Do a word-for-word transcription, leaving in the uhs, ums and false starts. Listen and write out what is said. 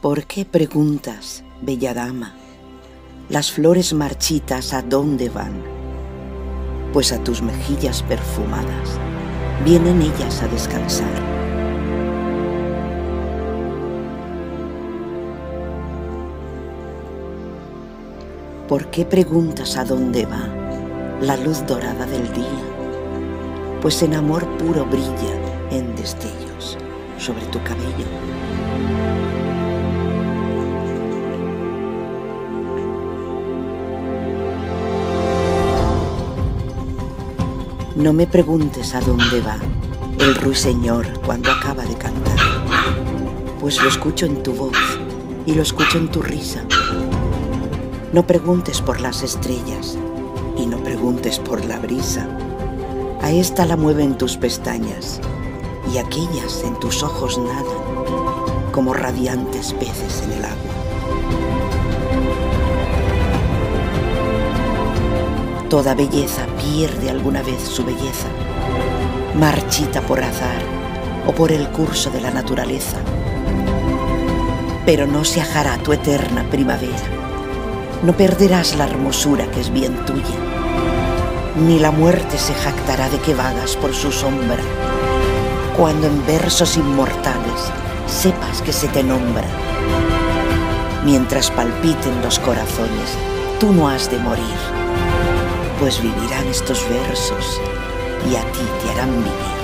¿Por qué preguntas, bella dama, las flores marchitas a dónde van? Pues a tus mejillas perfumadas vienen ellas a descansar. ¿Por qué preguntas a dónde va la luz dorada del día? Pues en amor puro brilla en destellos sobre tu cabello. No me preguntes a dónde va el ruiseñor cuando acaba de cantar, pues lo escucho en tu voz y lo escucho en tu risa. No preguntes por las estrellas y no preguntes por la brisa. A esta la mueven tus pestañas y aquellas en tus ojos nadan como radiantes peces en el agua. Toda belleza pierde alguna vez su belleza, marchita por azar o por el curso de la naturaleza. Pero no se ajará tu eterna primavera, no perderás la hermosura que es bien tuya, ni la muerte se jactará de que vagas por su sombra, cuando en versos inmortales sepas que se te nombra. Mientras palpiten los corazones, tú no has de morir, pues vivirán estos versos y a ti te harán vivir.